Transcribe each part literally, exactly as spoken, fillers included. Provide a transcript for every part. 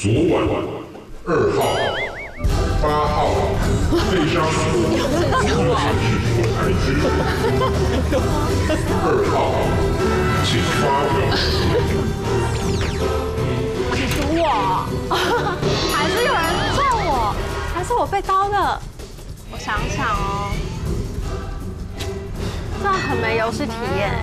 昨晚二号、八号被杀死，二号，请发表。 你赌我，还是有人撞我，还是我被刀的？我想想哦，这样很没游戏体验。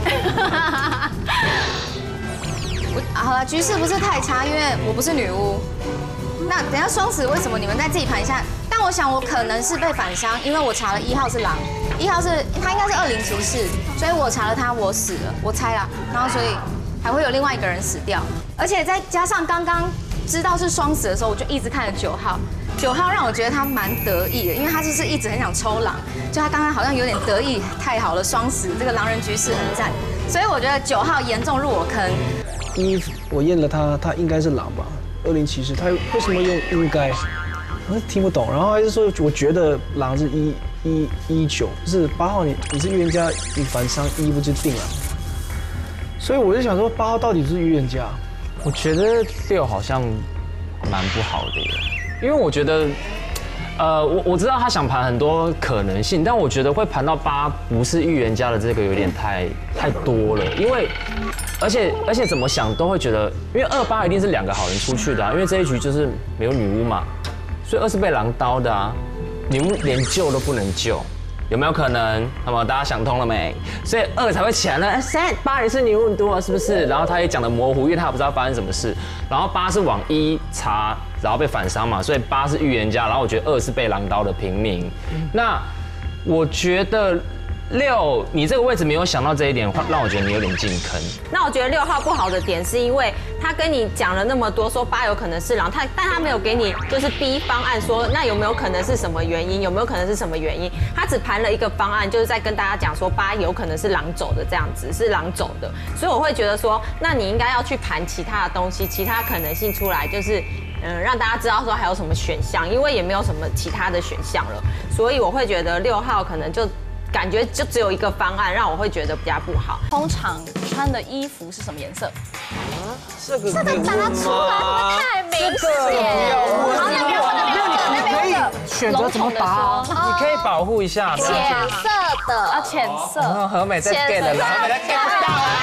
我好了，局势不是太差，因为我不是女巫。那等下双子为什么你们再自己盘一下？但我想我可能是被反伤，因为我查了一号是狼，一号是他应该是恶灵骑士，所以我查了他我死了，我猜啦。然后所以还会有另外一个人死掉，而且再加上刚刚知道是双子的时候，我就一直看着九号。九号让我觉得他蛮得意的，因为他就是一直很想抽狼，就他刚刚好像有点得意，太好了，双死这个狼人局势很赞，所以我觉得九号严重入我坑。 一我验了他，他应该是狼吧？恶灵骑士，他为什么用应该？我是听不懂。然后还是说，我觉得狼是一一一九，就是八号你你是预言家，你反伤一不就定了？所以我就想说，八号到底是预言家？ 我觉得六好像蛮不好的耶，因为我觉得，呃，我我知道他想盘很多可能性，但我觉得会盘到八不是预言家的这个有点太太多了，因为而且而且怎么想都会觉得，因为二八一定是两个好人出去的啊，因为这一局就是没有女巫嘛，所以二是被狼刀的啊，女巫连救都不能救。有没有可能？那么大家想通了没？所以二才会起来呢。哎，三八也是女巫很多，是不是？然后他也讲的模糊，因为他不知道发生什么事。然后八是往一查，然后被反伤嘛，所以八是预言家。然后我觉得二是被狼刀的平民。那我觉得六，你这个位置没有想到这一点，让我觉得你有点进坑。 那我觉得六号不好的点是因为他跟你讲了那么多，说八有可能是狼，他但他没有给你就是 B 方案说那有没有可能是什么原因，有没有可能是什么原因？他只盘了一个方案，就是在跟大家讲说八有可能是狼走的这样子，是狼走的，所以我会觉得说，那你应该要去盘其他的东西，其他可能性出来，就是嗯让大家知道说还有什么选项，因为也没有什么其他的选项了，所以我会觉得六号可能就。感觉就只有一个方案，让我会觉得比较不好。 通常穿的衣服是什么颜色？ 这个这个答出来会不会太明显？好，那边问的，那边问的，那边问的。 选择怎么答？ 你可以保护一下。 浅色的啊，浅色。 然后和美在 get 了，和美在 get 不到啊。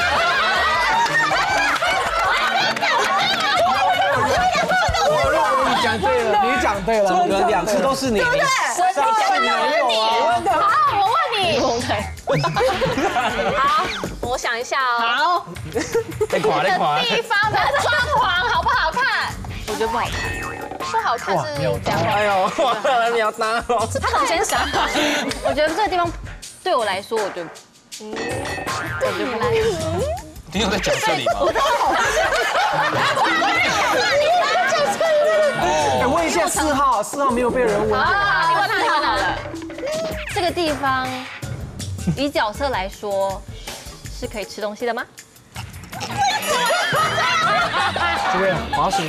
你讲对了，你讲对了，我们两次都是你，对不对？上次没有啊。 好，我问你。好，我想一下哦。 好。太垮太垮。 地方的装潢好不好看？我觉得不好看。不好看是这样。 哎呦，哇，你要搭哦。 他可能先想好。我觉得这个地方对我来说，我觉得，嗯，我觉得不赖。 你有在角色里吗？ 哎，问一下四号，四号没有被人问。 好，你问他好了。这个地方以角色来说是可以吃东西的吗？ 这边滑鼠。